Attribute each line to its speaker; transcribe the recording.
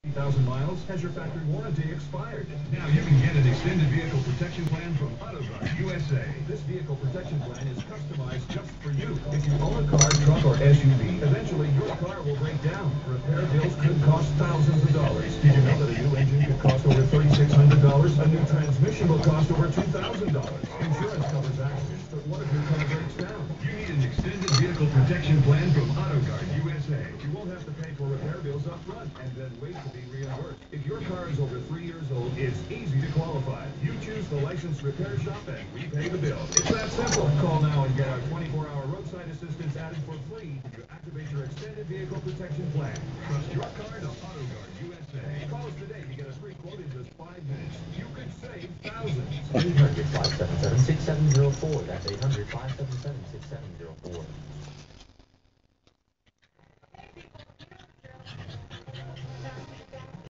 Speaker 1: 1,000 miles, has your factory warranty expired? Now you can get an extended vehicle protection plan from AutoGuard USA. This vehicle protection plan is customized just for you. If you own a car, truck, or SUV, eventually your car will break down. Repair bills could cost thousands of dollars. Did you know that a new engine could cost over $3,600? A new transmission will cost over $2,000. Insurance covers accidents, but what if your car breaks down? You need an extended vehicle protection plan from AutoGuard USA. You won't have to pay for repair bills up front and then wait to be reimbursed. If your car is over 3 years old, it's easy to qualify. You choose the licensed repair shop and we pay the bill. It's that simple. Call now and get our 24-hour roadside assistance added for free to activate your extended vehicle protection plan. Trust your car to AutoGuard USA. Call us today to get a free quote in just 5 minutes. You could save thousands.
Speaker 2: 800-577-6704. That's 800-577-6704.